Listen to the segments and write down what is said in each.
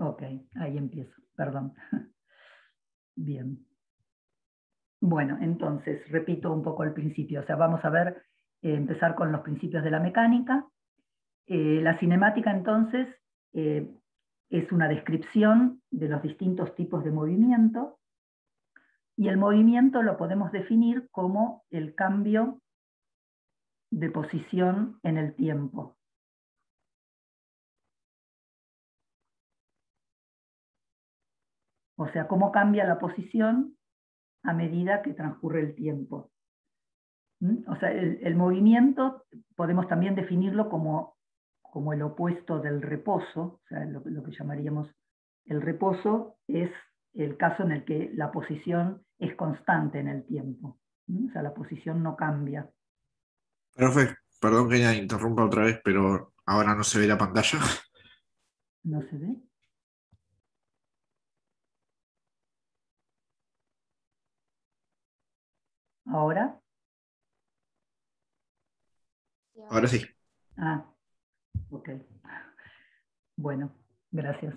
Ok, ahí empiezo, perdón. Bien. Bueno, entonces, repito un poco el principio. O sea, vamos a ver, empezar con los principios de la mecánica. La cinemática, entonces, es una descripción de los distintos tipos de movimiento, y el movimiento lo podemos definir como el cambio de posición en el tiempo. O sea, cómo cambia la posición a medida que transcurre el tiempo. O sea, el movimiento podemos también definirlo como el opuesto del reposo. O sea, lo que llamaríamos el reposo es el caso en el que la posición es constante en el tiempo. O sea, la posición no cambia. Profe, perdón que ya interrumpa otra vez, pero ahora no se ve la pantalla. ¿No se ve? ¿Ahora? Y Ahora ahora sí. sí. Ah, ok. Bueno, gracias.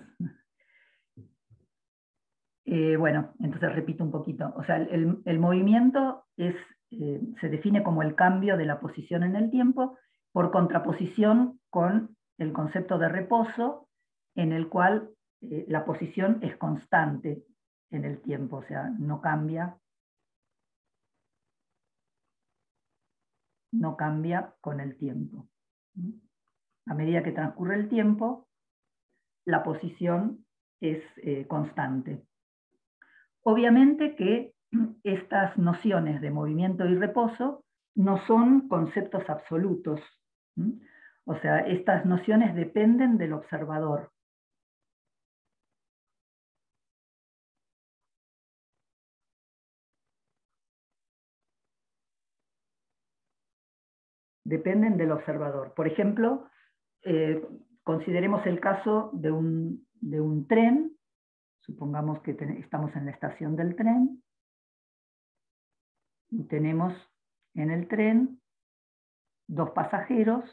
Bueno, entonces repito un poquito. O sea, el movimiento se define como el cambio de la posición en el tiempo, por contraposición con el concepto de reposo, en el cual la posición es constante en el tiempo, o sea, no cambia con el tiempo. A medida que transcurre el tiempo, la posición es constante. Obviamente que estas nociones de movimiento y reposo no son conceptos absolutos. O sea, estas nociones dependen del observador. Dependen del observador. Por ejemplo, consideremos el caso de un tren. Supongamos que estamos en la estación del tren y tenemos en el tren dos pasajeros,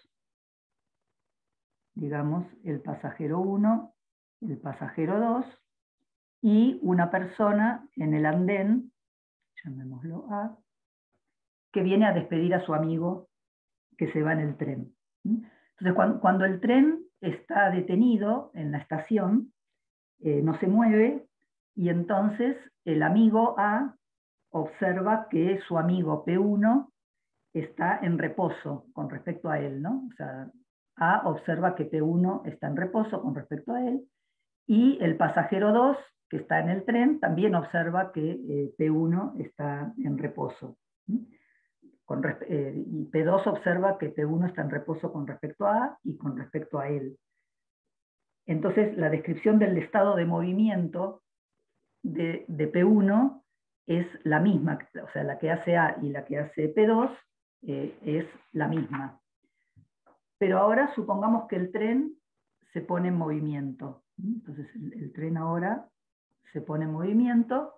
digamos el pasajero 1, el pasajero 2, y una persona en el andén, llamémoslo A, que viene a despedir a su amigo que se va en el tren. Entonces, cuando el tren está detenido en la estación, no se mueve, y entonces el amigo A observa que su amigo P1 está en reposo con respecto a él, ¿no? O sea, A observa que P1 está en reposo con respecto a él, y el pasajero 2, que está en el tren, también observa que P1 está en reposo. Y P2 observa que P1 está en reposo con respecto a A y con respecto a él. Entonces, la descripción del estado de movimiento de P1 es la misma, o sea, la que hace A y la que hace P2 es la misma. Pero ahora supongamos que el tren se pone en movimiento. Entonces el tren ahora se pone en movimiento,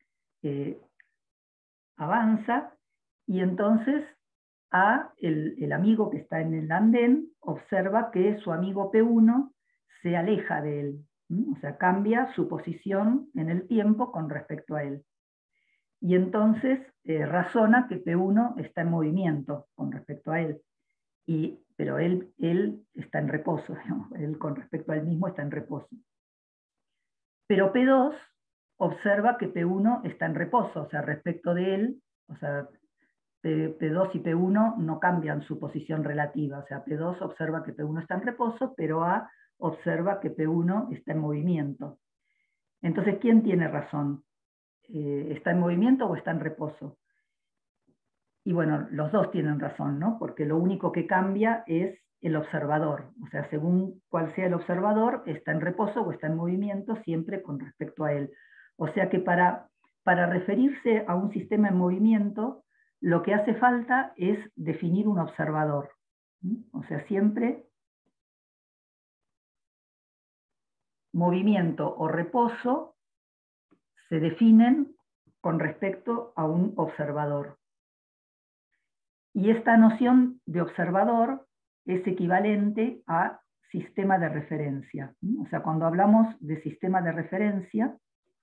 avanza, y entonces el amigo que está en el andén observa que su amigo P1 se aleja de él, o sea, cambia su posición en el tiempo con respecto a él. Y entonces razona que P1 está en movimiento con respecto a él. Pero él está en reposo, digamos, él con respecto a él mismo está en reposo. Pero P2 observa que P1 está en reposo, o sea, respecto de él, o sea, P2 y P1 no cambian su posición relativa, o sea, P2 observa que P1 está en reposo, pero A observa que P1 está en movimiento. Entonces, ¿quién tiene razón? ¿Está en movimiento o está en reposo? Y bueno, los dos tienen razón, ¿no? Porque lo único que cambia es el observador. O sea, según cuál sea el observador, está en reposo o está en movimiento siempre con respecto a él. O sea que para referirse a un sistema en movimiento, lo que hace falta es definir un observador. O sea, siempre movimiento o reposo se definen con respecto a un observador. Y esta noción de observador es equivalente a sistema de referencia. O sea, cuando hablamos de sistema de referencia,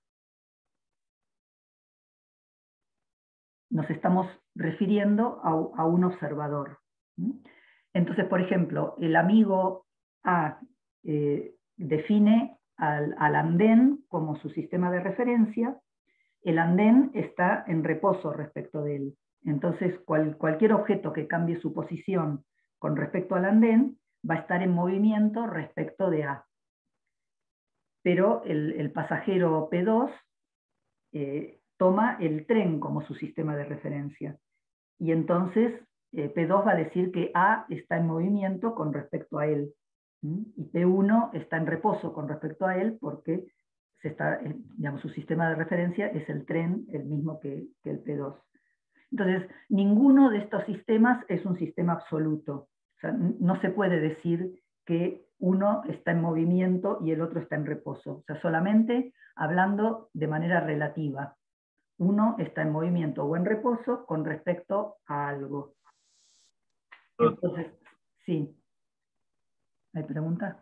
nos estamos refiriendo a un observador. Entonces, por ejemplo, el amigo A define al andén como su sistema de referencia. El andén está en reposo respecto de él. Entonces, cualquier objeto que cambie su posición con respecto al andén va a estar en movimiento respecto de A. Pero el pasajero P2 toma el tren como su sistema de referencia. Y entonces P2 va a decir que A está en movimiento con respecto a él. Y P1 está en reposo con respecto a él porque digamos, su sistema de referencia es el tren, el mismo que el P2. Entonces, ninguno de estos sistemas es un sistema absoluto. O sea, no se puede decir que uno está en movimiento y el otro está en reposo. O sea, solamente hablando de manera relativa. Uno está en movimiento o en reposo con respecto a algo. Entonces, sí. ¿Hay preguntas?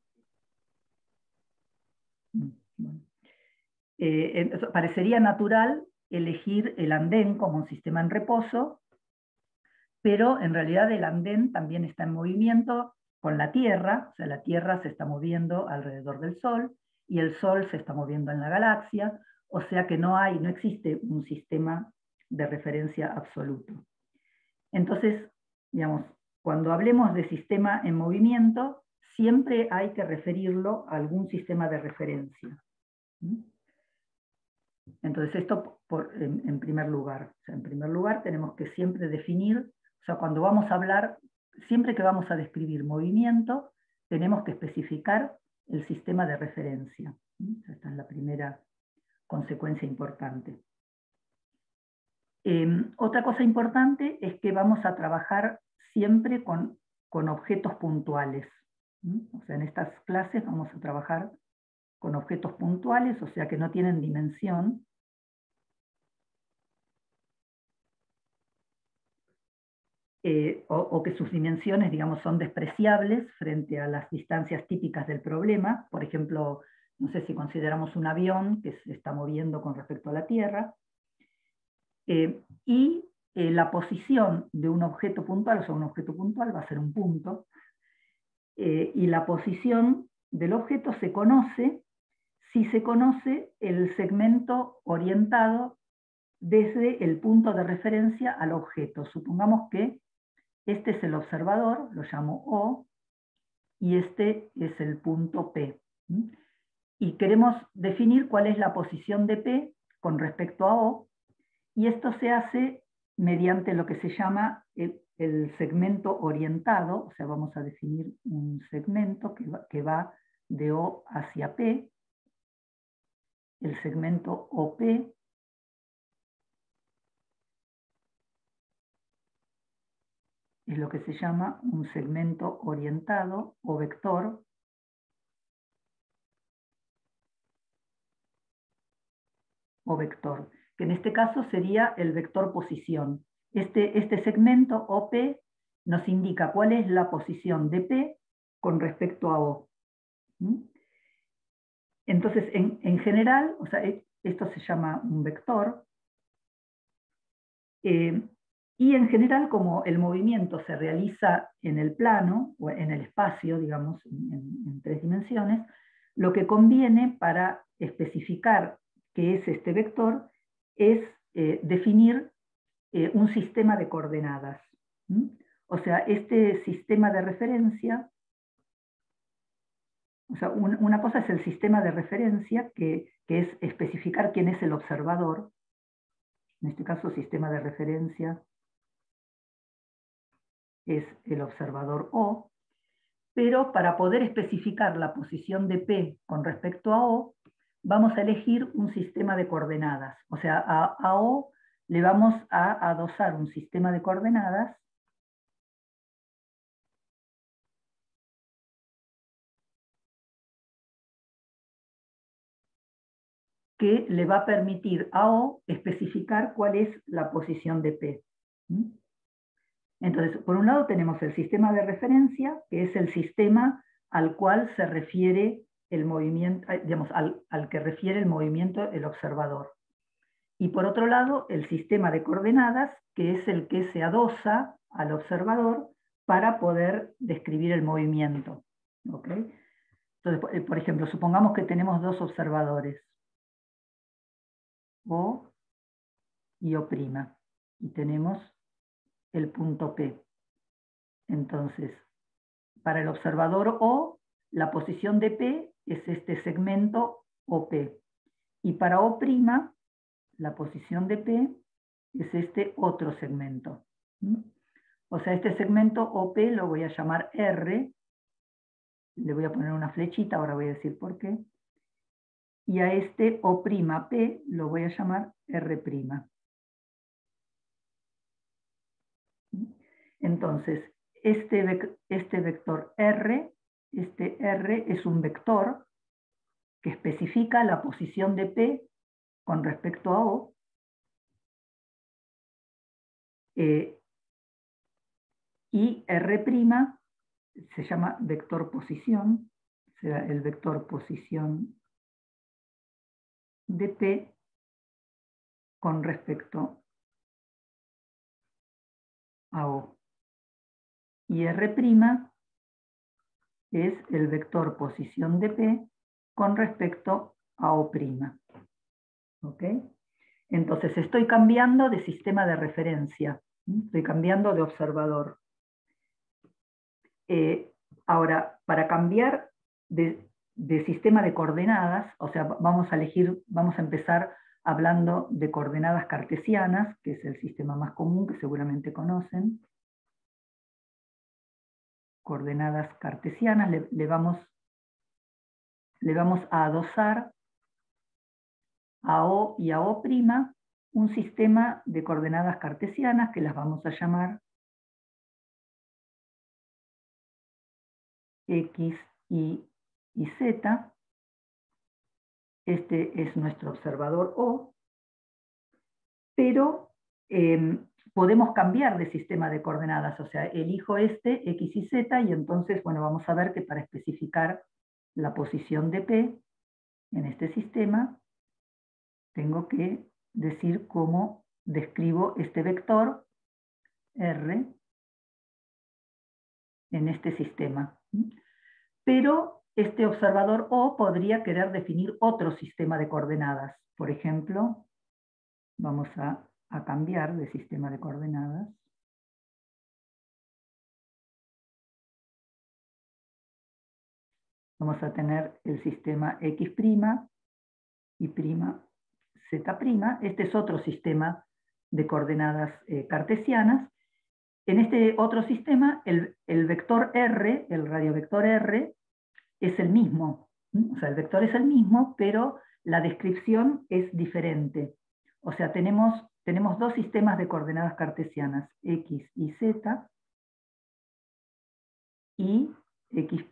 Bueno. Parecería natural elegir el andén como un sistema en reposo, pero en realidad el andén también está en movimiento con la Tierra, o sea, la Tierra se está moviendo alrededor del Sol y el Sol se está moviendo en la galaxia, o sea que no existe un sistema de referencia absoluto. Entonces, digamos, cuando hablemos de sistema en movimiento, siempre hay que referirlo a algún sistema de referencia. Entonces, esto en primer lugar. O sea, en primer lugar, tenemos que siempre definir, o sea, cuando vamos a hablar, siempre que vamos a describir movimiento, tenemos que especificar el sistema de referencia. Esta es la primera consecuencia importante. Otra cosa importante es que vamos a trabajar siempre con objetos puntuales. O sea, en estas clases vamos a trabajar con objetos puntuales, o sea que no tienen dimensión. O que sus dimensiones, digamos, son despreciables frente a las distancias típicas del problema. Por ejemplo, no sé si consideramos un avión que se está moviendo con respecto a la Tierra. Y la posición de un objeto puntual, o sea, un objeto puntual va a ser un punto, y la posición del objeto se conoce si se conoce el segmento orientado desde el punto de referencia al objeto. Supongamos que este es el observador, lo llamo O, y este es el punto P. Y queremos definir cuál es la posición de P con respecto a O, y esto se hace mediante lo que se llama el segmento orientado, o sea, vamos a definir un segmento que va de O hacia P, el segmento OP, es lo que se llama un segmento orientado o vector, que en este caso sería el vector posición. Este segmento OP nos indica cuál es la posición de P con respecto a O. Entonces, en general, o sea, esto se llama un vector, y en general, como el movimiento se realiza en el plano, o en el espacio, digamos, en 3 dimensiones, lo que conviene para especificar qué es este vector es definir un sistema de coordenadas. O sea, este sistema de referencia, o sea, una cosa es el sistema de referencia, que es especificar quién es el observador, en este caso sistema de referencia es el observador O, pero para poder especificar la posición de P con respecto a O, vamos a elegir un sistema de coordenadas. O sea, a O le vamos a adosar un sistema de coordenadas que le va a permitir a O especificar cuál es la posición de P. Entonces, por un lado tenemos el sistema de referencia, que es el sistema al cual se refiere el movimiento, digamos, al que refiere el movimiento el observador. Y por otro lado, el sistema de coordenadas, que es el que se adosa al observador para poder describ'ir el movimiento. ¿Okay? Entonces, por ejemplo, supongamos que tenemos dos observadores, O y O', y tenemos el punto P. Entonces, para el observador O, la posición de P es este segmento OP. Y para O', la posición de P es este otro segmento. O sea, este segmento OP lo voy a llamar R, le voy a poner una flechita, ahora voy a decir por qué. Y a este O'P lo voy a llamar R'. Entonces, este vector R, este R es un vector que especifica la posición de P con respecto a O, y R' se llama vector posición, será el vector posición de P con respecto a O. Y R' es el vector posición de P con respecto a O'. ¿Ok? Entonces estoy cambiando de sistema de referencia, estoy cambiando de observador. Ahora, para cambiar de sistema de coordenadas, o sea, vamos a empezar hablando de coordenadas cartesianas, que es el sistema más común que seguramente conocen. Coordenadas cartesianas, le vamos a adosar a O y a O' un sistema de coordenadas cartesianas que las vamos a llamar X, Y Z. Este es nuestro observador O, pero podemos cambiar de sistema de coordenadas, o sea, elijo este, X y Z, y entonces, bueno, vamos a ver que para especificar la posición de P en este sistema, tengo que decir cómo describo este vector R en este sistema. Pero este observador O podría querer definir otro sistema de coordenadas. Por ejemplo, vamos a cambiar de sistema de coordenadas. Vamos a tener el sistema X', Y', Z'. Este es otro sistema de coordenadas cartesianas. En este otro sistema, el vector R, el radiovector R, es el mismo. O sea, el vector es el mismo, pero la descripción es diferente. O sea, tenemos dos sistemas de coordenadas cartesianas, X y Z, y X',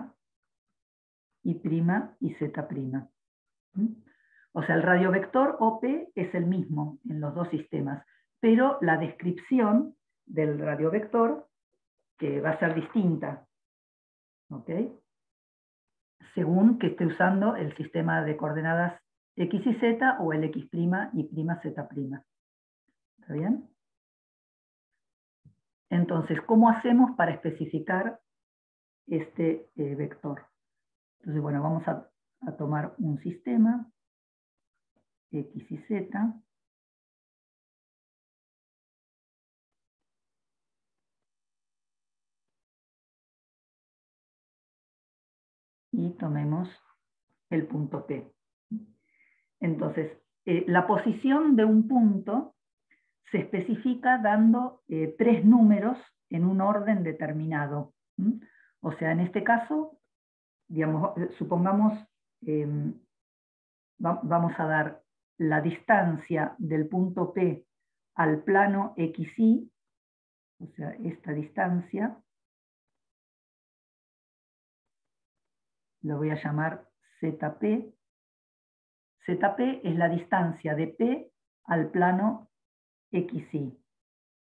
Y' y Z'. O sea, el radiovector OP es el mismo en los dos sistemas, pero la descripción del radiovector que va a ser distinta, ¿ok? Según que esté usando el sistema de coordenadas X y Z o el X', Y', Z'. ¿Está bien? Entonces, ¿cómo hacemos para especificar este vector? Entonces, bueno, vamos a tomar un sistema X y Z. Y tomemos el punto P. Entonces, la posición de un punto se especifica dando 3 números en un orden determinado. O sea, en este caso, digamos, supongamos, vamos a dar la distancia del punto P al plano XY, o sea, esta distancia, lo voy a llamar ZP. ZP es la distancia de P al plano XY.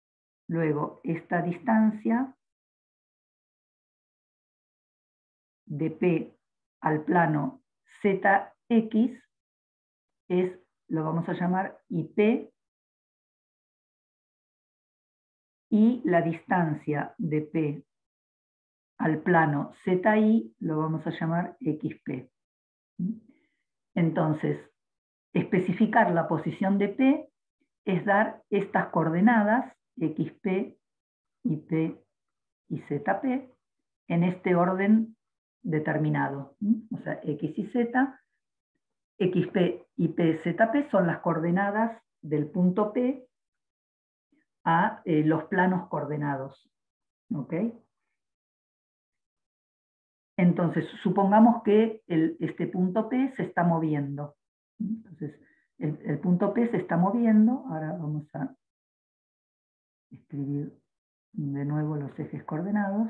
Luego, esta distancia de P al plano ZX lo vamos a llamar IP, y la distancia de P al plano ZI lo vamos a llamar XP. Entonces, especificar la posición de P es dar estas coordenadas, XP, IP y ZP, en este orden determinado. O sea, X y Z, XP, IP, ZP son las coordenadas del punto P a los planos coordenados. ¿Ok? Entonces, supongamos que este punto P se está moviendo. Entonces, el punto P se está moviendo. Ahora vamos a escribir de nuevo los ejes coordenados.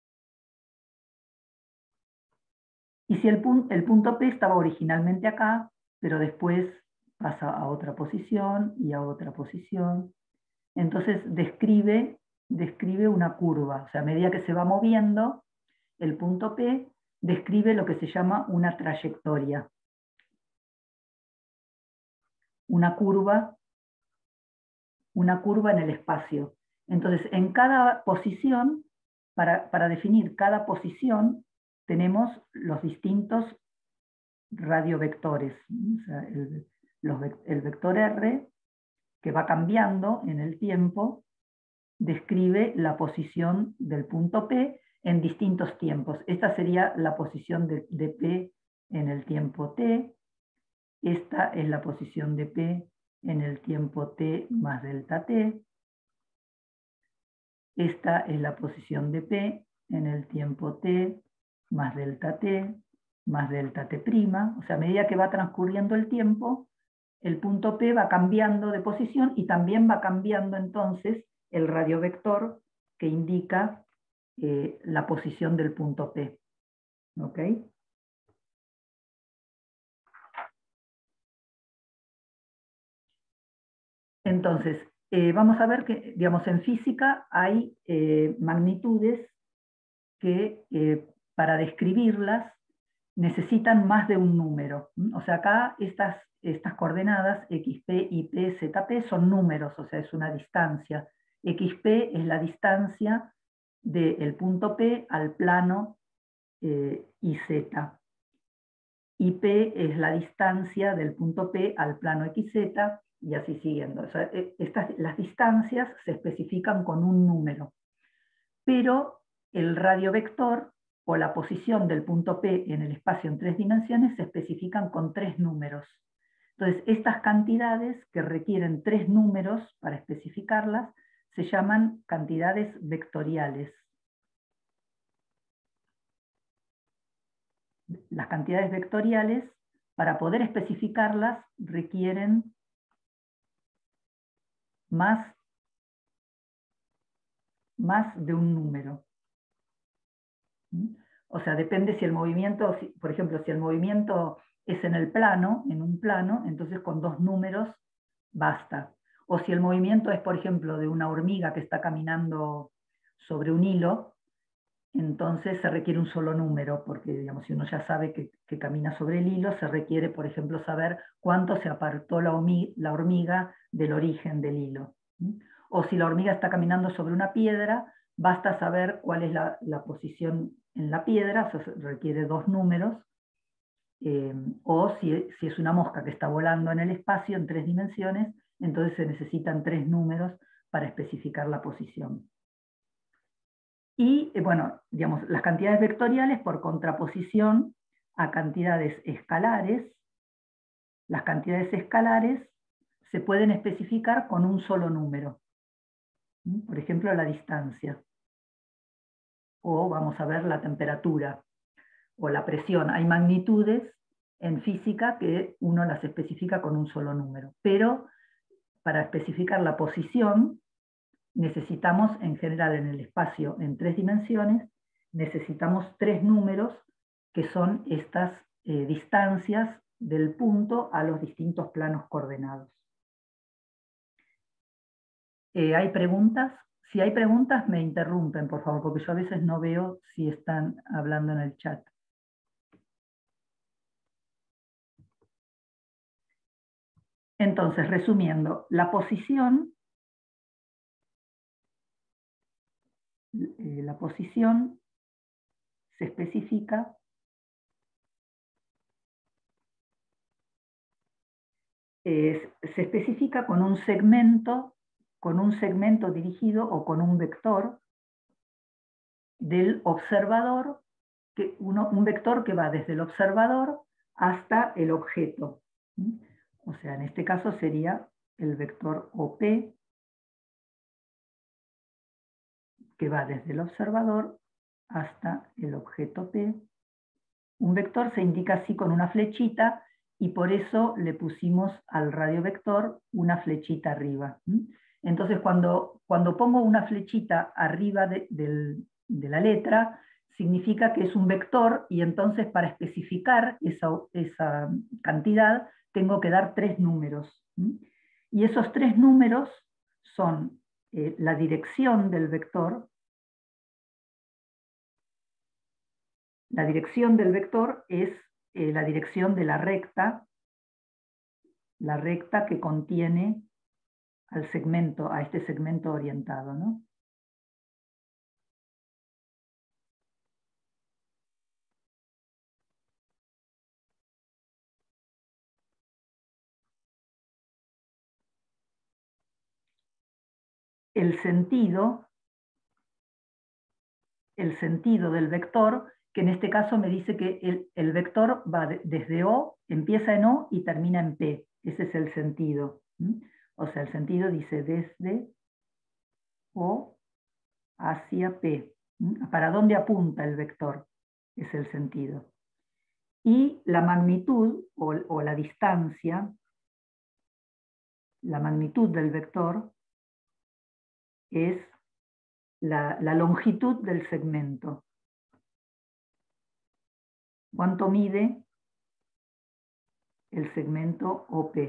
Y si el punto P estaba originalmente acá, pero después pasa a otra posición y a otra posición, entonces describe una curva. O sea, a medida que se va moviendo, el punto P describe lo que se llama una trayectoria. Una curva en el espacio. Entonces, en cada posición, para definir cada posición, tenemos los distintos radiovectores. O sea, el vector R, que va cambiando en el tiempo, describe la posición del punto P en distintos tiempos. Esta sería la posición de P en el tiempo T. Esta es la posición de P en el tiempo T más delta T. Esta es la posición de P en el tiempo T más delta T más delta T'. O sea, a medida que va transcurriendo el tiempo, el punto P va cambiando de posición y también va cambiando entonces el radiovector que indica la posición del punto P. ¿Ok? Entonces, vamos a ver que, digamos, en física hay magnitudes que para describirlas necesitan más de un número. O sea, acá estas coordenadas XP, IP, ZP son números, o sea, es una distancia. XP es la distancia del punto P al plano IZ. IP es la distancia del punto P al plano XZ, y así siguiendo. O sea, las distancias se especifican con un número, pero el radiovector o la posición del punto P en el espacio en 3 dimensiones se especifican con 3 números. Entonces, estas cantidades que requieren 3 números para especificarlas se llaman cantidades vectoriales. Las cantidades vectoriales, para poder especificarlas, requieren más de un número. O sea, depende si el movimiento, por ejemplo, si el movimiento es en el plano, en un plano, entonces con 2 números basta. O si el movimiento es, por ejemplo, de una hormiga que está caminando sobre un hilo, entonces se requiere un solo número, porque digamos, si uno ya sabe que camina sobre el hilo, se requiere, por ejemplo, saber cuánto se apartó la hormiga del origen del hilo. O si la hormiga está caminando sobre una piedra, basta saber cuál es la posición en la piedra, eso requiere 2 números. O si es una mosca que está volando en el espacio en 3 dimensiones, entonces se necesitan 3 números para especificar la posición. Y bueno, digamos, las cantidades vectoriales por contraposición a cantidades escalares. Las cantidades escalares se pueden especificar con un solo número. Por ejemplo, la distancia. O vamos a ver la temperatura o la presión. Hay magnitudes en física que uno las especifica con un solo número. Pero para especificar la posición, necesitamos, en general, en el espacio en 3 dimensiones, necesitamos 3 números, que son estas distancias del punto a los distintos planos coordenados. ¿Hay preguntas? Si hay preguntas, me interrumpen, por favor, porque yo a veces no veo si están hablando en el chat. Entonces, resumiendo, la posición se especifica con un segmento dirigido o con un vector del observador, un vector que va desde el observador hasta el objeto. O sea, en este caso sería el vector OP, que va desde el observador hasta el objeto P. Un vector se indica así con una flechita, y por eso le pusimos al radiovector una flechita arriba. Entonces, cuando pongo una flechita arriba de la letra, significa que es un vector, y entonces para especificar esa cantidad tengo que dar 3 números. Y esos 3 números son la dirección del vector. La dirección del vector es la dirección de la recta que contiene a este segmento orientado, ¿no? El sentido del vector, que en este caso me dice que el vector va desde O, empieza en O y termina en P. Ese es el sentido. O sea, el sentido dice desde O hacia P. ¿Para dónde apunta el vector? Es el sentido. Y la magnitud o la distancia, la magnitud del vector es la longitud del segmento. ¿Cuánto mide el segmento OP?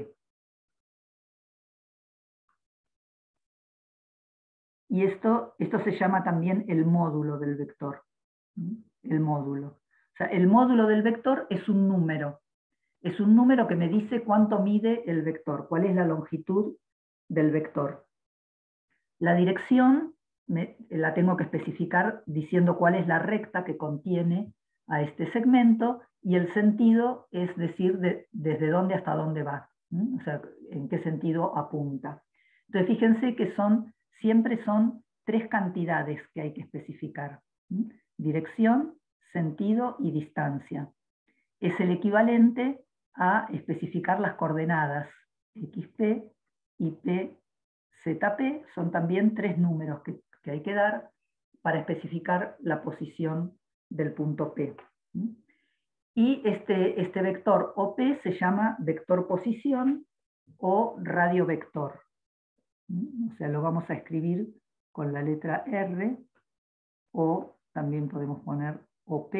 Y esto se llama también el módulo del vector. El módulo. O sea, el módulo del vector es un número. Es un número que me dice cuánto mide el vector, cuál es la longitud del vector. La dirección la tengo que especificar diciendo cuál es la recta que contiene a este segmento, y el sentido es decir desde dónde hasta dónde va, o sea, en qué sentido apunta. Entonces fíjense que siempre son 3 cantidades que hay que especificar: dirección, sentido y distancia. Es el equivalente a especificar las coordenadas XP y PZP. Son también 3 números que hay que dar para especificar la posición del punto P. Y este vector OP se llama vector posición o radiovector. O sea, lo vamos a escribir con la letra R, o también podemos poner OP,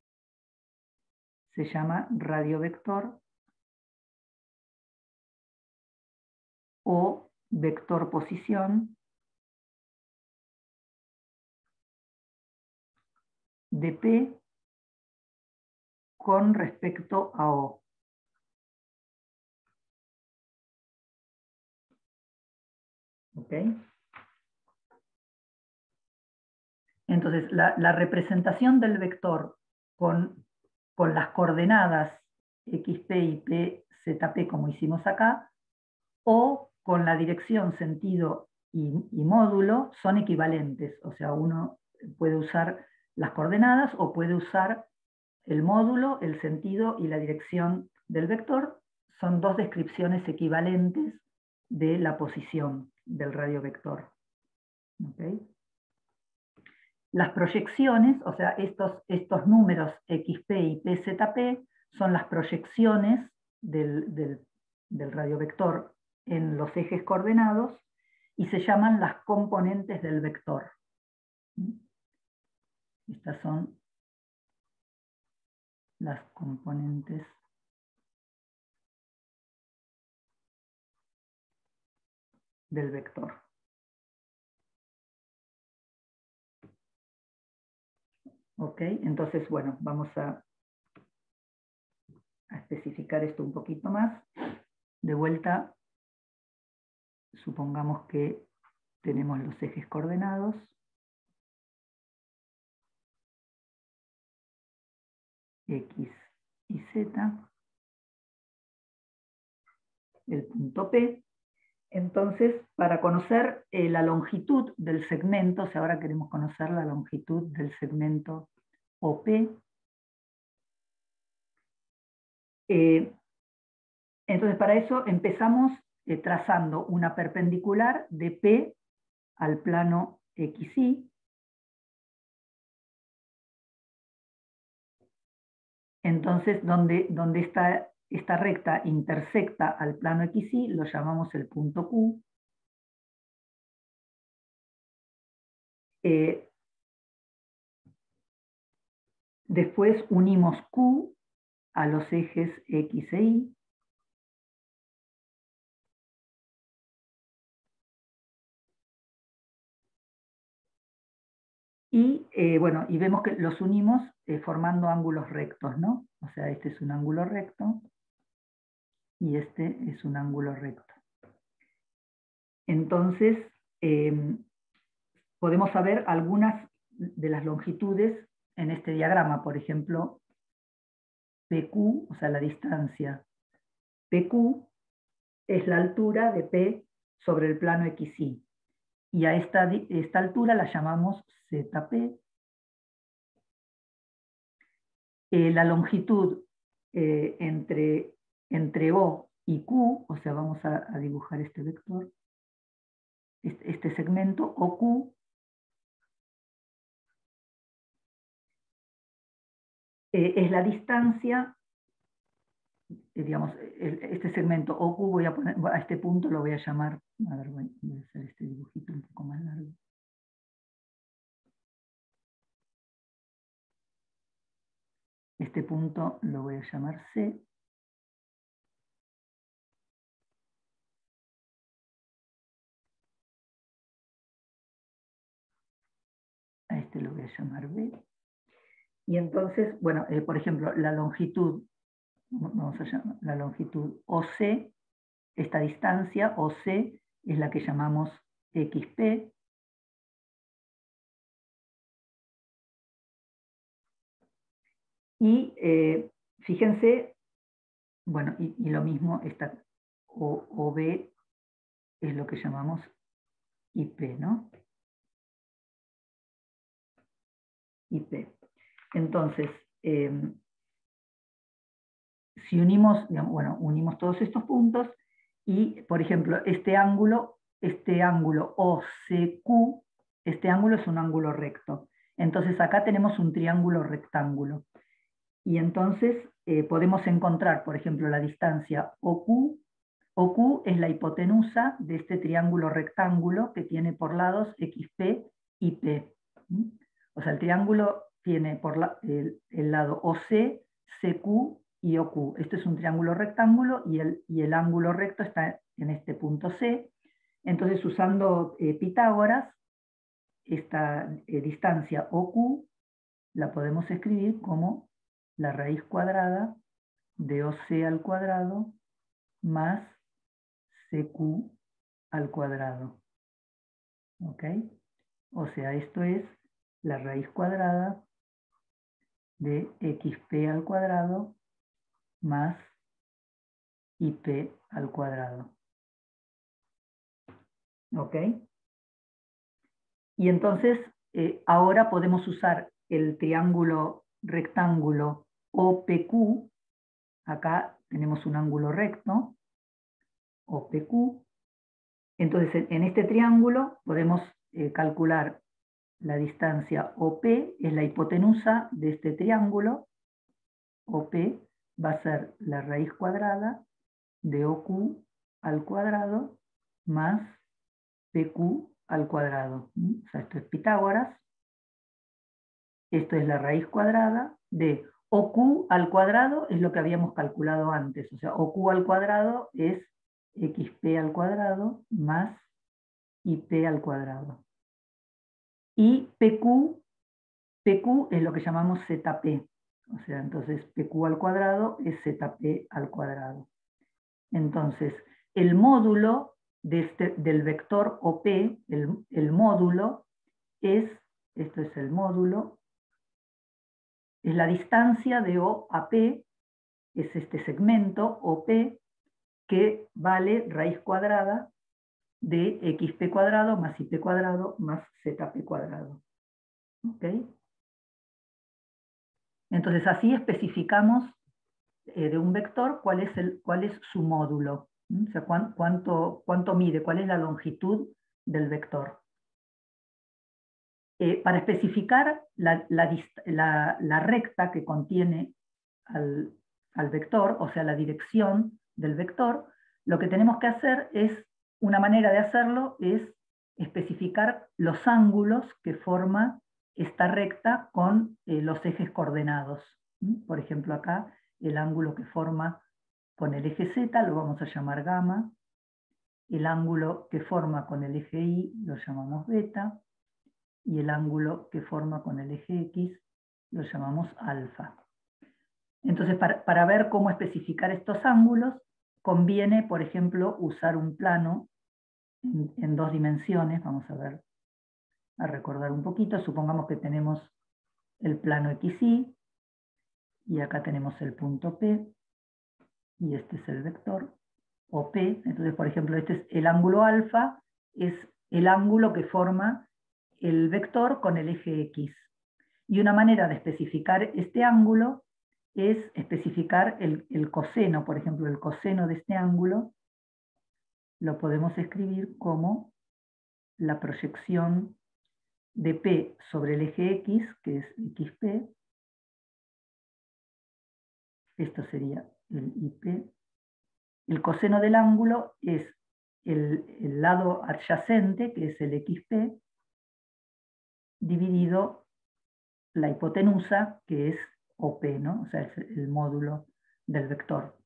se llama radiovector o vector posición de P con respecto a O. ¿Ok? Entonces, la representación del vector con las coordenadas XP y PZP, como hicimos acá, o con la dirección, sentido y módulo, son equivalentes. O sea, uno puede usar las coordenadas o puede usar el módulo, el sentido y la dirección del vector. Son 2 descripciones equivalentes de la posición del radiovector. ¿Okay? Las proyecciones, o sea, estos números XP y PZP son las proyecciones del radiovector en los ejes coordenados, y se llaman las componentes del vector. Estas son las componentes del vector. ¿Ok? Entonces, bueno, vamos a especificar esto un poquito más. De vuelta, supongamos que tenemos los ejes coordenados. X y Z, el punto P. Entonces, para conocer la longitud del segmento, si ahora queremos conocer la longitud del segmento OP, entonces para eso empezamos trazando una perpendicular de P al plano XY. Entonces, donde esta recta intersecta al plano XY, lo llamamos el punto Q. Después unimos Q a los ejes X e Y. Y, bueno, y vemos que los unimos formando ángulos rectos, ¿no? O sea, este es un ángulo recto y este es un ángulo recto. Entonces, podemos saber algunas de las longitudes en este diagrama. Por ejemplo, PQ, o sea, la distancia PQ es la altura de P sobre el plano XY. Y a esta altura la llamamos ZP. La longitud entre O y Q, o sea, vamos a dibujar este vector, este segmento OQ, es la distancia, digamos, este segmento OQ voy a poner, a este punto lo voy a llamar, a ver, voy a hacer este dibujito un poco más largo. Este punto lo voy a llamar C. A este lo voy a llamar B. Y entonces, bueno, por ejemplo, la longitud, vamos a llamar la longitud OC, esta distancia OC es la que llamamos XP. Y fíjense, bueno, y lo mismo, esta OB es lo que llamamos IP, ¿no? IP. Entonces, si unimos, digamos, bueno, unimos todos estos puntos y, por ejemplo, este ángulo OCQ, este ángulo es un ángulo recto. Entonces acá tenemos un triángulo rectángulo. Y entonces podemos encontrar, por ejemplo, la distancia OQ. OQ es la hipotenusa de este triángulo rectángulo que tiene por lados XP y P. O sea, el triángulo tiene por el lado OC, CQ y OQ. Este es un triángulo rectángulo y el ángulo recto está en este punto C. Entonces, usando Pitágoras, esta distancia OQ la podemos escribir como la raíz cuadrada de OC al cuadrado más CQ al cuadrado. ¿Ok? O sea, esto es la raíz cuadrada de XP al cuadrado más IP al cuadrado. ¿Ok? Y entonces, ahora podemos usar el triángulo rectángulo OPQ. Acá tenemos un ángulo recto, OPQ. Entonces, en este triángulo podemos calcular la distancia OP, es la hipotenusa de este triángulo. OP va a ser la raíz cuadrada de OQ al cuadrado más PQ al cuadrado. O sea, esto es Pitágoras. Esto es la raíz cuadrada de OQ al cuadrado, es lo que habíamos calculado antes. O sea, OQ al cuadrado es XP al cuadrado más IP al cuadrado. Y PQ es lo que llamamos ZP. O sea, entonces PQ al cuadrado es ZP al cuadrado. Entonces, el módulo del vector OP, el módulo, esto es el módulo, es la distancia de O a P, es este segmento OP, que vale raíz cuadrada de xp cuadrado más ip cuadrado más zp cuadrado. ¿Okay? Entonces así especificamos de un vector cuál es su módulo, o sea, cuánto mide, cuál es la longitud del vector. Para especificar la recta que contiene al vector, o sea, la dirección del vector, lo que tenemos que hacer es, una manera de hacerlo es especificar los ángulos que forma esta recta con los ejes coordenados. Por ejemplo, acá el ángulo que forma con el eje Z lo vamos a llamar gamma, el ángulo que forma con el eje Y lo llamamos beta, y el ángulo que forma con el eje X lo llamamos alfa. Entonces, para ver cómo especificar estos ángulos, conviene, por ejemplo, usar un plano en 2 dimensiones. Vamos a recordar un poquito. Supongamos que tenemos el plano XY, y acá tenemos el punto P, y este es el vector OP. Entonces, por ejemplo, este es el ángulo alfa, es el ángulo que forma el vector con el eje X. Y una manera de especificar este ángulo es especificar el coseno. Por ejemplo, el coseno de este ángulo lo podemos escribir como la proyección de P sobre el eje X, que es XP. Esto sería el IP. El coseno del ángulo es el lado adyacente, que es el XP, dividido la hipotenusa, que es OP, ¿no? O sea, es el módulo del vector.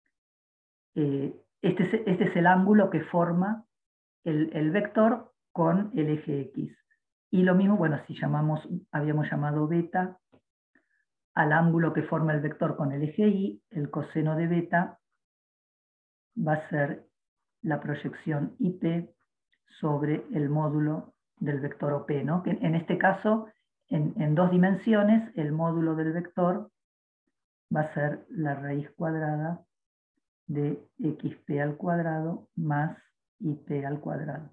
Este es el ángulo que forma el vector con el eje X. Y lo mismo, bueno, si habíamos llamado beta al ángulo que forma el vector con el eje Y, el coseno de beta va a ser la proyección IP sobre el módulo del vector OP, ¿no? Que en este caso, en 2 dimensiones, el módulo del vector va a ser la raíz cuadrada de xp al cuadrado más ip al cuadrado.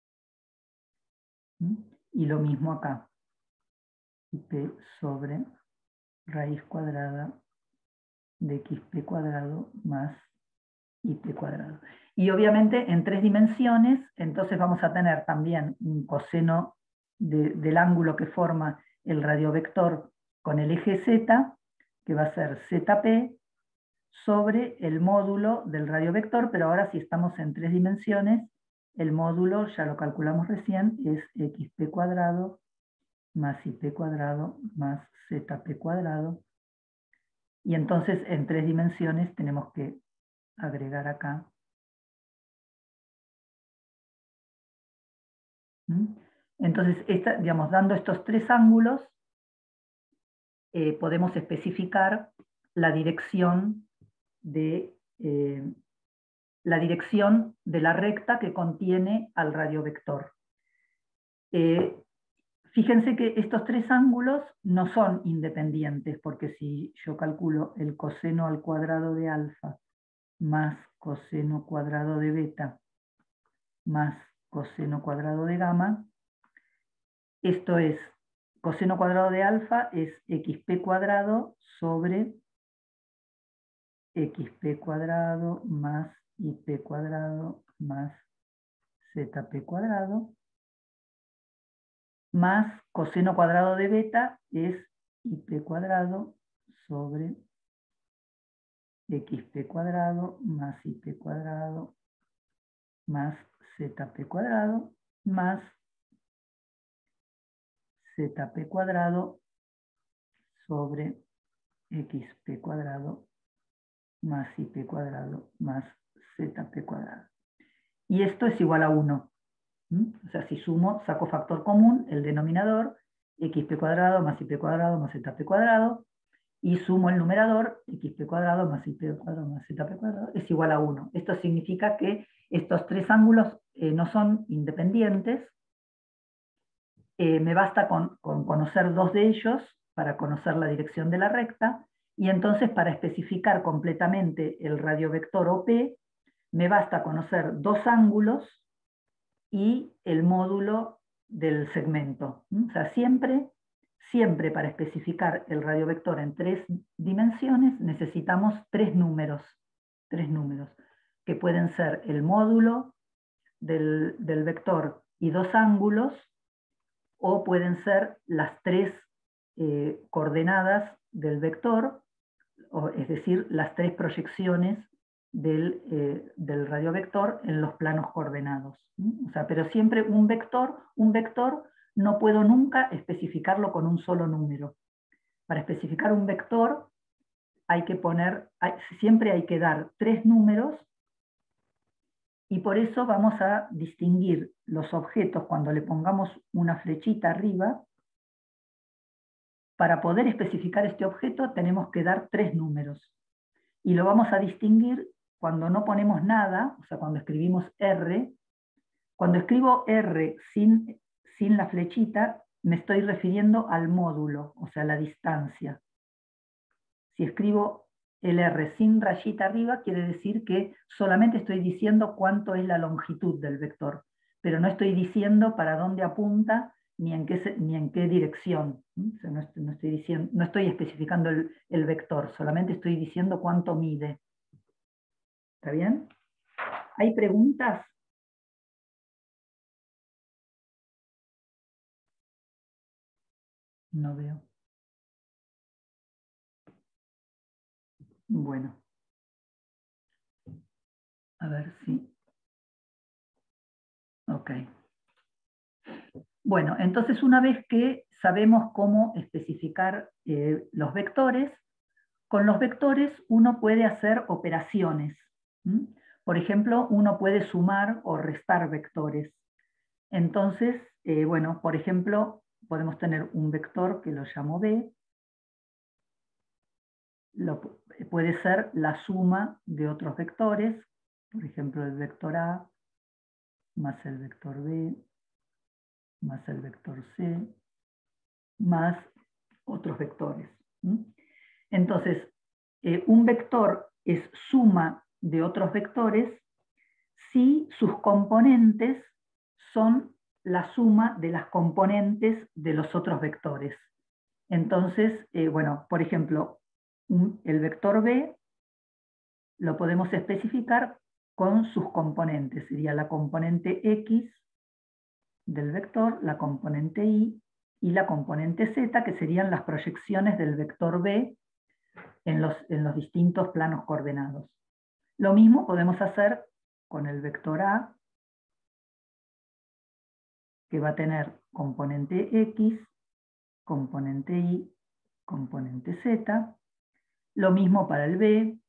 Y lo mismo acá, ip sobre raíz cuadrada de xp cuadrado más ip cuadrado. Y obviamente en 3 dimensiones, entonces vamos a tener también un coseno del ángulo que forma el radiovector con el eje z, que va a ser zp, sobre el módulo del radiovector, pero ahora si estamos en 3 dimensiones, el módulo, ya lo calculamos recién, es xp cuadrado más ip cuadrado más zp cuadrado. Y entonces en 3 dimensiones tenemos que agregar acá. Entonces, digamos, dando estos 3 ángulos, podemos especificar la dirección de la recta que contiene al radiovector. Fíjense que estos 3 ángulos no son independientes, porque si yo calculo el coseno al cuadrado de alfa más coseno cuadrado de beta más coseno cuadrado de gamma, esto es, coseno cuadrado de alfa es xp cuadrado sobre xp cuadrado más ip cuadrado más zp cuadrado, más coseno cuadrado de beta es ip cuadrado sobre xp cuadrado más ip cuadrado más zp cuadrado más zp cuadrado sobre xp cuadrado más ip cuadrado más zp cuadrado. Y esto es igual a 1. O sea, si sumo, saco factor común, el denominador, xp cuadrado más ip cuadrado más zp cuadrado, y sumo el numerador, xp cuadrado más yp cuadrado más zp cuadrado, es igual a 1. Esto significa que estos tres ángulos no son independientes. Me basta con conocer dos de ellos para conocer la dirección de la recta, y entonces para especificar completamente el radiovector OP, me basta conocer dos ángulos y el módulo del segmento. O sea, siempre para especificar el radiovector en tres dimensiones necesitamos tres números, que pueden ser el módulo del vector y dos ángulos, o pueden ser las tres coordenadas del vector, es decir, las tres proyecciones del radiovector en los planos coordenados. O sea, pero siempre un vector no puedo nunca especificarlo con un solo número. Para especificar un vector siempre hay que dar tres números, y por eso vamos a distinguir los objetos cuando le pongamos una flechita arriba. Para poder especificar este objeto tenemos que dar tres números. Y lo vamos a distinguir cuando no ponemos nada, o sea, cuando escribimos R. Cuando escribo R sin la flechita, me estoy refiriendo al módulo, o sea, la distancia. Si escribo el R sin rayita arriba, quiere decir que solamente estoy diciendo cuánto es la longitud del vector, pero no estoy diciendo para dónde apunta ni en qué dirección. O sea, no estoy especificando el vector, solamente estoy diciendo cuánto mide. ¿Está bien? ¿Hay preguntas? No veo. Bueno. A ver si... Ok. Bueno, entonces una vez que sabemos cómo especificar los vectores, con los vectores uno puede hacer operaciones. Por ejemplo, uno puede sumar o restar vectores. Entonces, bueno, por ejemplo, podemos tener un vector que lo llamo B. Puede ser la suma de otros vectores, por ejemplo, el vector A más el vector B más el vector C más otros vectores. Entonces, un vector es suma de otros vectores si sus componentes son la suma de las componentes de los otros vectores. Entonces, bueno, por ejemplo, el vector B lo podemos especificar con sus componentes. Sería la componente X del vector, la componente Y y la componente Z, que serían las proyecciones del vector B en los distintos planos coordenados. Lo mismo podemos hacer con el vector A, que va a tener componente X, componente Y, componente Z. Lo mismo para el B,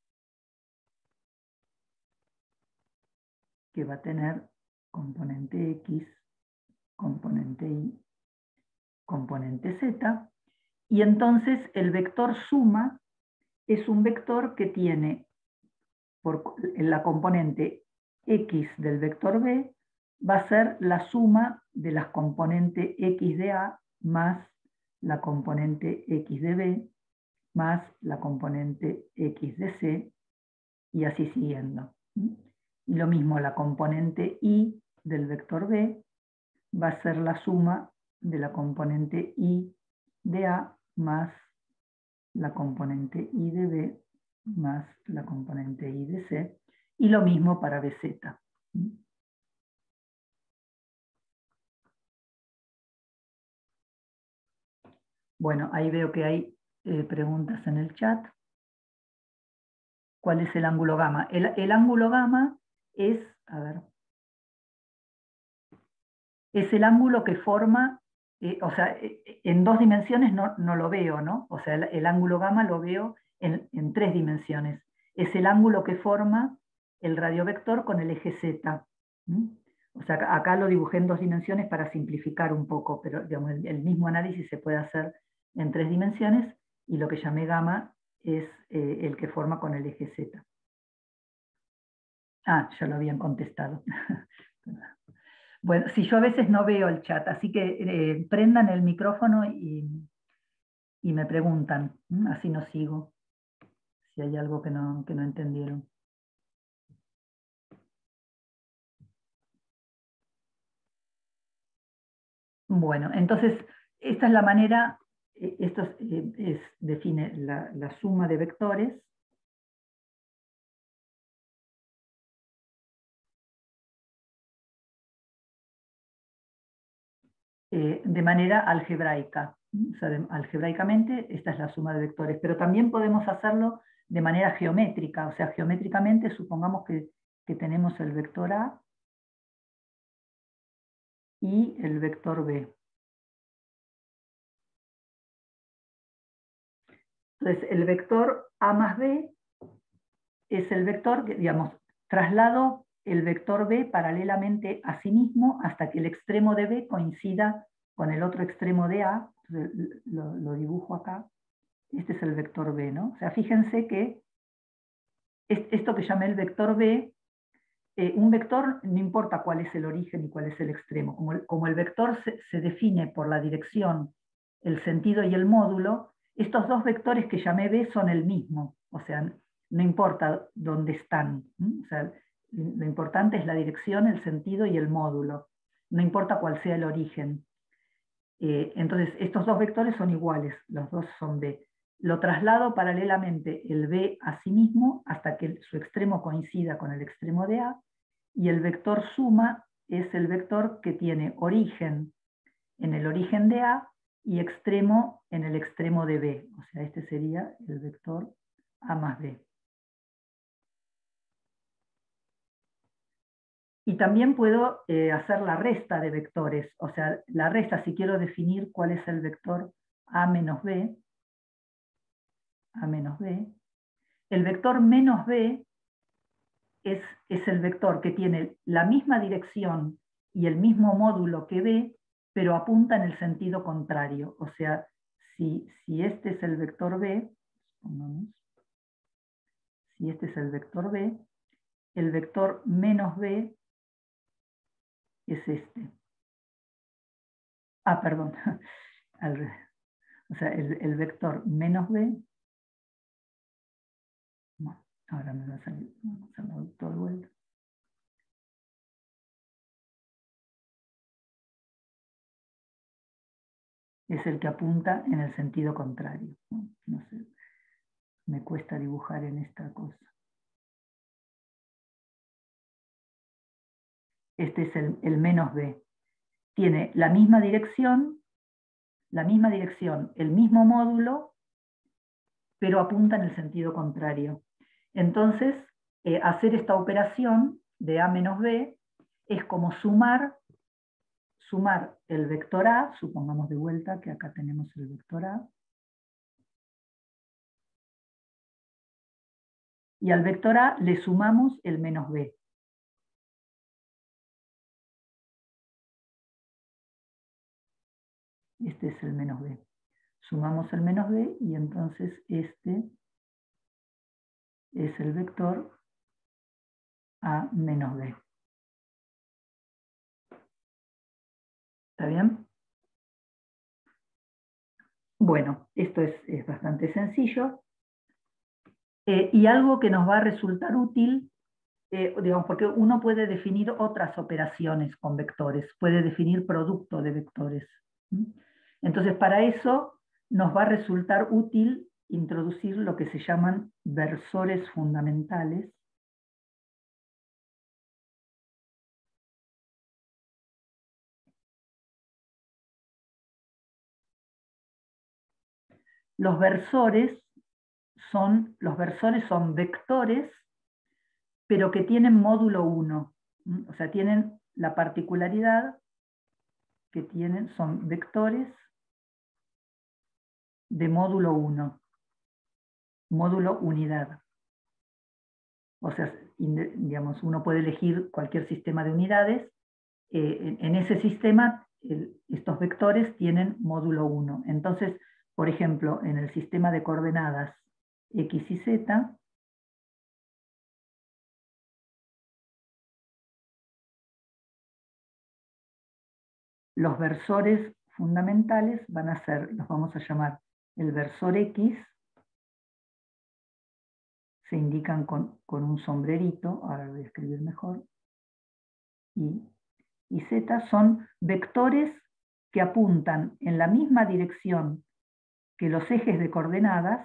que va a tener componente X, componente Y, componente Z. Y entonces el vector suma es un vector que tiene la componente X del vector B, va a ser la suma de las componentes X de A más la componente X de B más la componente X de C, y así siguiendo. Y lo mismo, la componente Y del vector B va a ser la suma de la componente Y de A más la componente Y de B más la componente Y de C, y lo mismo para BZ. Bueno, ahí veo que hay preguntas en el chat. ¿Cuál es el ángulo gamma? El ángulo gamma es, a ver, es el ángulo que forma, o sea, en dos dimensiones no lo veo, ¿no? O sea, el ángulo gamma lo veo en tres dimensiones. Es el ángulo que forma el radiovector con el eje Z. O sea, acá lo dibujé en dos dimensiones para simplificar un poco, pero digamos, el mismo análisis se puede hacer en tres dimensiones, y lo que llamé gamma es el que forma con el eje Z. Ah, ya lo habían contestado. Bueno, si yo a veces no veo el chat, así que prendan el micrófono y me preguntan, así no sigo, si hay algo que no entendieron. Bueno, entonces, esta es la manera, esto define la suma de vectores de manera algebraica. O sea, algebraicamente esta es la suma de vectores, pero también podemos hacerlo de manera geométrica. O sea, geométricamente supongamos que tenemos el vector A y el vector B. Entonces, el vector A más B es el vector que, digamos, traslado el vector B paralelamente a sí mismo hasta que el extremo de B coincida con el otro extremo de A. Entonces, lo dibujo acá. Este es el vector B, ¿no? O sea, fíjense que esto que llamé el vector B, un vector no importa cuál es el origen y cuál es el extremo. Como el vector se define por la dirección, el sentido y el módulo, estos dos vectores que llamé B son el mismo. O sea, no importa dónde están. O sea, lo importante es la dirección, el sentido y el módulo. No importa cuál sea el origen. Entonces, estos dos vectores son iguales, los dos son B. Lo traslado paralelamente el B a sí mismo hasta que su extremo coincida con el extremo de A, y el vector suma es el vector que tiene origen en el origen de A y extremo en el extremo de B. O sea, este sería el vector A más B. Y también puedo hacer la resta de vectores. O sea, la resta, si quiero definir cuál es el vector A menos B, A menos B. El vector menos B es el vector que tiene la misma dirección y el mismo módulo que B, pero apunta en el sentido contrario. O sea, si este es el vector B, si este es el vector menos B es este. Ah, perdón. O sea, el vector menos B, no, ahora me va a salir, vamos a hacerlo todo de vuelta. Es el que apunta en el sentido contrario. No sé, me cuesta dibujar en esta cosa. Este es el menos B. Tiene la misma dirección, el mismo módulo, pero apunta en el sentido contrario. Entonces, hacer esta operación de A menos B es como sumar el vector A, supongamos de vuelta que acá tenemos el vector A, y al vector A le sumamos el menos B. Este es el menos B. Sumamos el menos B y entonces este es el vector A menos B. ¿Está bien? Bueno, esto es bastante sencillo. Y algo que nos va a resultar útil, digamos, porque uno puede definir otras operaciones con vectores, puede definir producto de vectores. Entonces, para eso nos va a resultar útil introducir lo que se llaman versores fundamentales. Los versores son vectores, pero que tienen módulo 1. O sea, tienen la particularidad que son vectores de módulo 1, módulo unidad. O sea, digamos, uno puede elegir cualquier sistema de unidades. En ese sistema, estos vectores tienen módulo 1. Entonces, Por ejemplo, en el sistema de coordenadas X y Z, los versores fundamentales van a ser, los vamos a llamar el versor X, se indican con un sombrerito, ahora lo voy a escribir mejor, y Z son vectores que apuntan en la misma dirección que los ejes de coordenadas,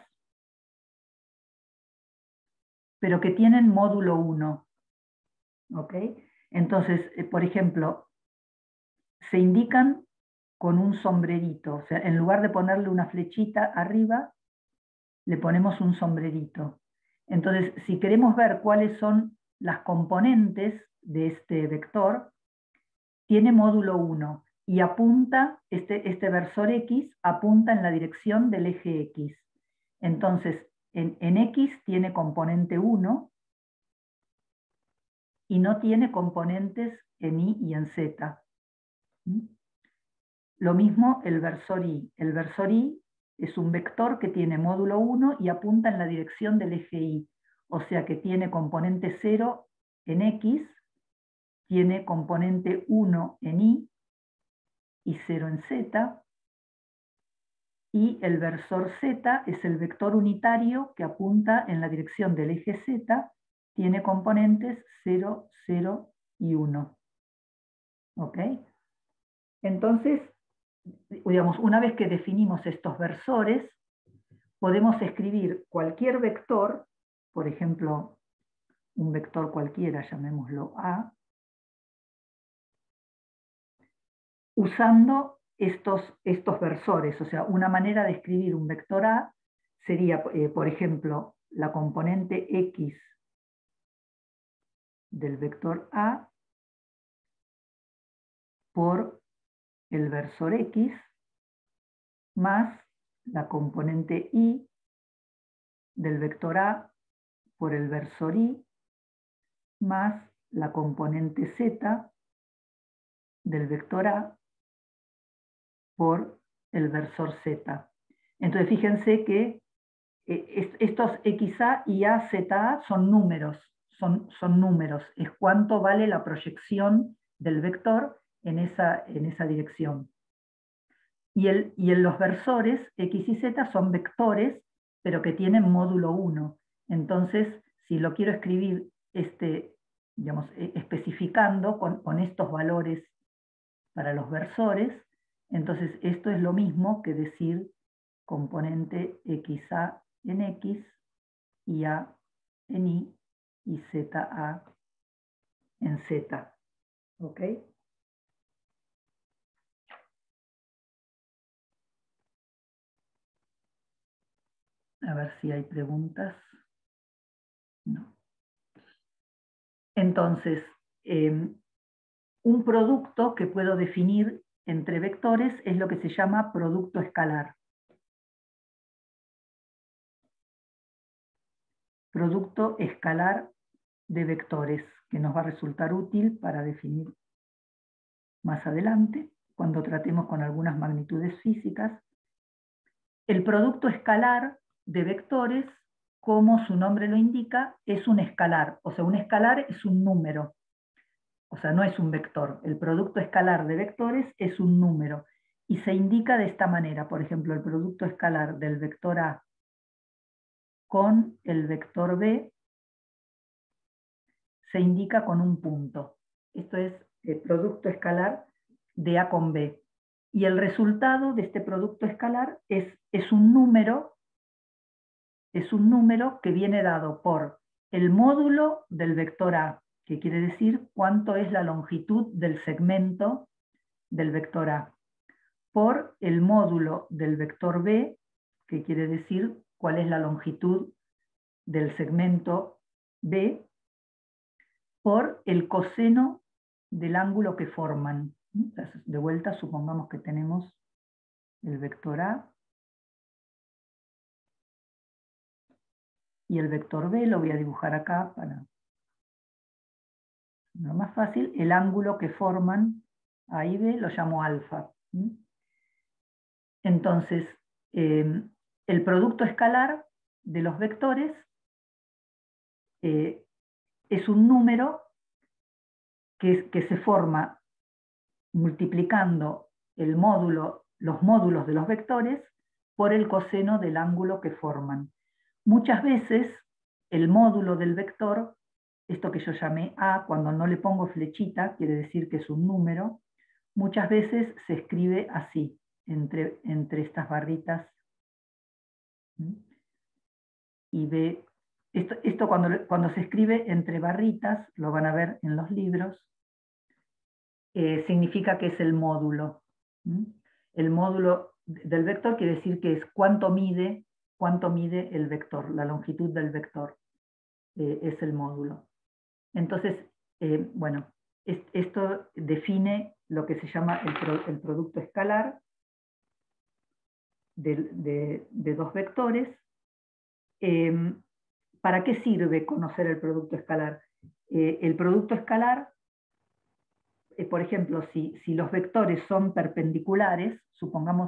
pero que tienen módulo 1. ¿Ok? Entonces, por ejemplo, se indican con un sombrerito, o sea, en lugar de ponerle una flechita arriba, le ponemos un sombrerito. Entonces, si queremos ver cuáles son las componentes de este vector, tiene módulo 1 y apunta, este versor X apunta en la dirección del eje X. Entonces, en X tiene componente 1 y no tiene componentes en Y y en Z. Lo mismo el versor Y. El versor Y es un vector que tiene módulo 1 y apunta en la dirección del eje Y. O sea que tiene componente 0 en X, tiene componente 1 en Y y 0 en Z. Y el versor Z es el vector unitario que apunta en la dirección del eje Z, tiene componentes 0, 0 y 1. ¿Ok? Entonces, digamos, una vez que definimos estos versores, podemos escribir cualquier vector, por ejemplo, un vector cualquiera, llamémoslo A, usando estos versores. O sea, una manera de escribir un vector A sería, por ejemplo, la componente X del vector A por el versor X más la componente Y del vector A por el versor Y más la componente Z del vector A por el versor Z. Entonces fíjense que estos XA y AZA son números, son números, es cuánto vale la proyección del vector en esa dirección. Y en los versores X y Z son vectores, pero que tienen módulo 1. Entonces, si lo quiero escribir digamos, especificando con estos valores para los versores, entonces esto es lo mismo que decir componente XA en X, y A en Y y ZA en Z. ¿Ok? A ver si hay preguntas. No. Entonces, un producto que puedo definir entre vectores es lo que se llama producto escalar. Producto escalar de vectores, que nos va a resultar útil para definir más adelante, cuando tratemos con algunas magnitudes físicas. El producto escalar de vectores, como su nombre lo indica, es un escalar. O sea, un escalar es un número. O sea, no es un vector. El producto escalar de vectores es un número. Y se indica de esta manera. Por ejemplo, el producto escalar del vector A con el vector B se indica con un punto. Esto es el producto escalar de A con B. Y el resultado de este producto escalar es un número que viene dado por el módulo del vector A, que quiere decir cuánto es la longitud del segmento del vector A, por el módulo del vector B, que quiere decir cuál es la longitud del segmento B, por el coseno del ángulo que forman. Entonces, de vuelta, supongamos que tenemos el vector A y el vector B, lo voy a dibujar acá para lo más fácil. El ángulo que forman A y B lo llamo alfa. Entonces, el producto escalar de los vectores es un número que se forma multiplicando los módulos de los vectores por el coseno del ángulo que forman. Muchas veces el módulo del vector, esto que yo llamé A, cuando no le pongo flechita, quiere decir que es un número, muchas veces se escribe así, entre estas barritas. Y B, esto cuando se escribe entre barritas, lo van a ver en los libros, significa que es el módulo. El módulo del vector quiere decir que es cuánto mide el vector, la longitud del vector, es el módulo. Entonces, bueno, esto define lo que se llama el producto escalar de dos vectores. ¿Para qué sirve conocer el producto escalar? El producto escalar, por ejemplo, si los vectores son perpendiculares, supongamos...